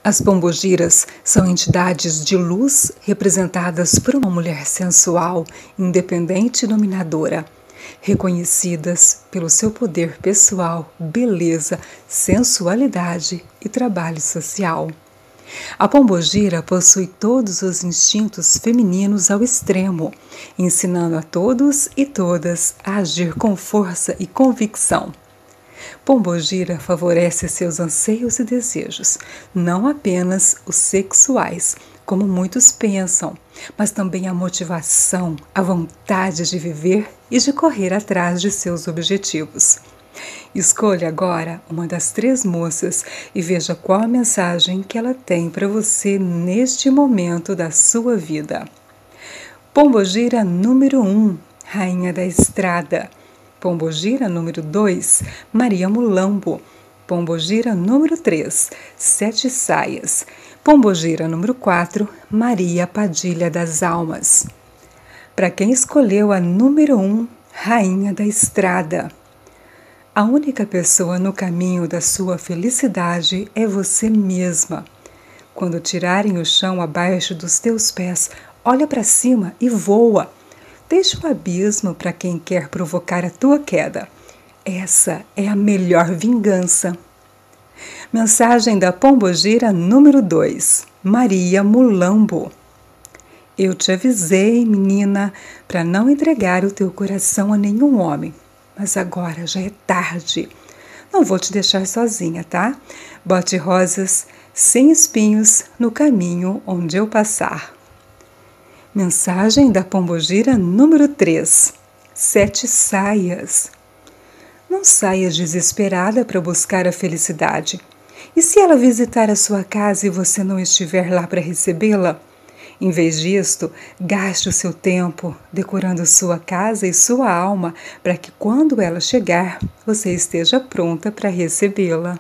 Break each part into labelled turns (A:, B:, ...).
A: As pombogiras são entidades de luz representadas por uma mulher sensual, independente e dominadora, reconhecidas pelo seu poder pessoal, beleza, sensualidade e trabalho social. A pombogira possui todos os instintos femininos ao extremo, ensinando a todos e todas a agir com força e convicção. Pombogira favorece seus anseios e desejos, não apenas os sexuais, como muitos pensam, mas também a motivação, a vontade de viver e de correr atrás de seus objetivos. Escolha agora uma das 3 moças e veja qual a mensagem que ela tem para você neste momento da sua vida. Pombogira número 1, Rainha da Estrada. Pombogira número 2, Maria Mulambo. Pombogira número 3, Sete Saias. Pombogira número 4, Maria Padilha das Almas. Para quem escolheu a número 1, Rainha da Estrada. A única pessoa no caminho da sua felicidade é você mesma. Quando tirarem o chão abaixo dos teus pés, olha para cima e voa. Deixa o abismo para quem quer provocar a tua queda. Essa é a melhor vingança. Mensagem da pombogira número 2, Maria Mulambo. Eu te avisei, menina, para não entregar o teu coração a nenhum homem. Mas agora já é tarde. Não vou te deixar sozinha, tá? Bote rosas sem espinhos no caminho onde eu passar. Mensagem da pombogira número 3, Sete Saias. Não saias desesperada para buscar a felicidade. E se ela visitar a sua casa e você não estiver lá para recebê-la? Em vez disto, gaste o seu tempo decorando sua casa e sua alma para que quando ela chegar, você esteja pronta para recebê-la.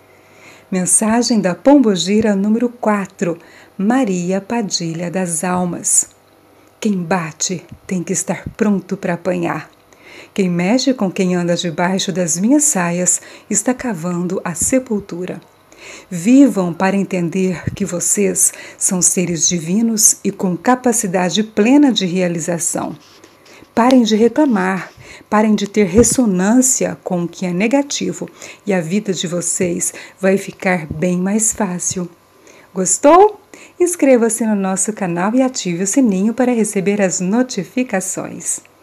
A: Mensagem da pombogira número 4, Maria Padilha das Almas. Quem bate tem que estar pronto para apanhar. Quem mexe com quem anda debaixo das minhas saias está cavando a sepultura. Vivam para entender que vocês são seres divinos e com capacidade plena de realização. Parem de reclamar, parem de ter ressonância com o que é negativo e a vida de vocês vai ficar bem mais fácil. Gostou? Inscreva-se no nosso canal e ative o sininho para receber as notificações.